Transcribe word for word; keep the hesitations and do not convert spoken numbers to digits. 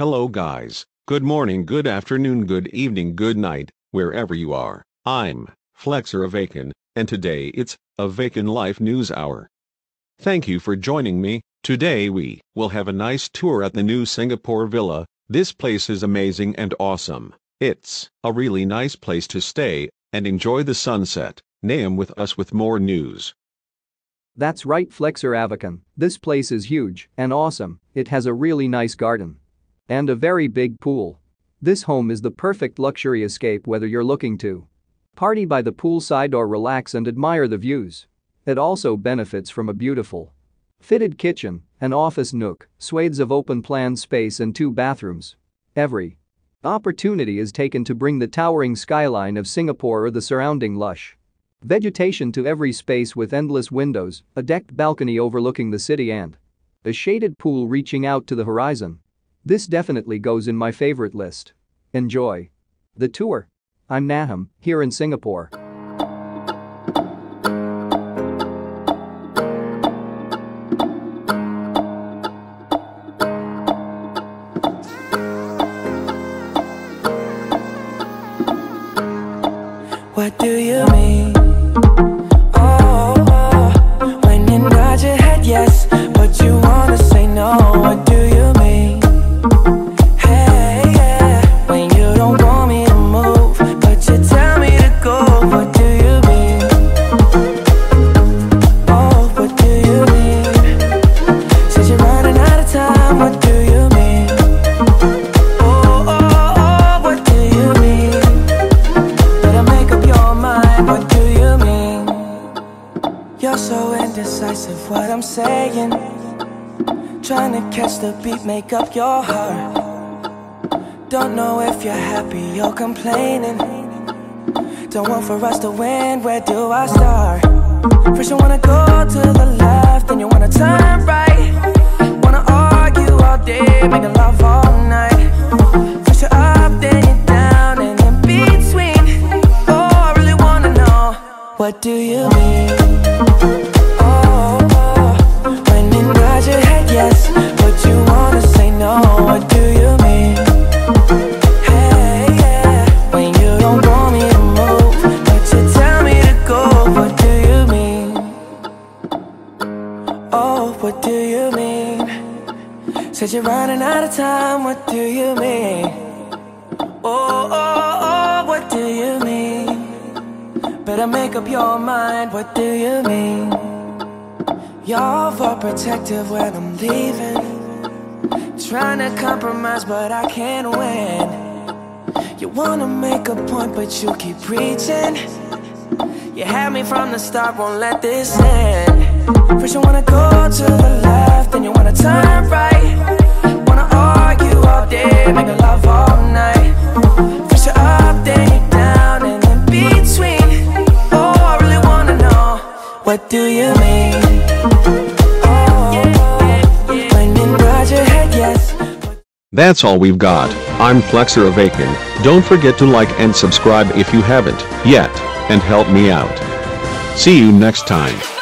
Hello guys, good morning, good afternoon, good evening, good night, wherever you are. I'm Flexer Avakin, and today it's Avakin Life News Hour. Thank you for joining me. Today we will have a nice tour at the new Singapore Villa. This place is amazing and awesome. It's a really nice place to stay and enjoy the sunset. Naam with us with more news. That's right, Flexer Avakin. This place is huge and awesome. It has a really nice garden and a very big pool. This home is the perfect luxury escape whether you're looking to party by the poolside or relax and admire the views. It also benefits from a beautiful fitted kitchen, an office nook, swathes of open-plan space and two bathrooms. Every opportunity is taken to bring the towering skyline of Singapore or the surrounding lush vegetation to every space with endless windows, a decked balcony overlooking the city and a shaded pool reaching out to the horizon. This definitely goes in my favorite list. Enjoy the tour. I'm Nahum, here in Singapore. What do you mean? Oh, oh, when you nod your head yes, but you wanna say no. What do you mean? Hey, yeah, when you don't want me to move, but you tell me to go. What do you mean? Oh, what do you mean? Said you're running out of time. What do you mean? Oh, oh, oh, what do you mean? Better make up your mind. What do you mean? You're so indecisive, what I'm saying. Trying to catch the beat, make up your heart. Don't know if you're happy or complaining. Don't want for us to win, where do I start? First you wanna go to the left, then you wanna turn right. Wanna argue all day, making love all night. First you're up, then you're down, and in between. Oh, I really wanna know, what do you mean? Oh, oh, when you nod your head yes, but you wanna say no. What do you mean? Hey, yeah, when you don't want me to move, but you tell me to go. What do you mean? Oh, what do you mean? Said you're running out of time. What do you mean? Oh, oh, oh, what do you mean? Better make up your mind. What do you mean? You're overprotective when I'm leaving. Trying to compromise but I can't win. You wanna make a point but you keep preaching. You had me from the start, won't let this end. First you wanna go to the left, then you wanna turn right. Wanna argue all day, making love all night. First you're up, then you're down, and in between. Oh, I really wanna know, what do you mean? That's all we've got. I'm Flexer Avakin. Don't forget to like and subscribe if you haven't yet, and help me out. See you next time.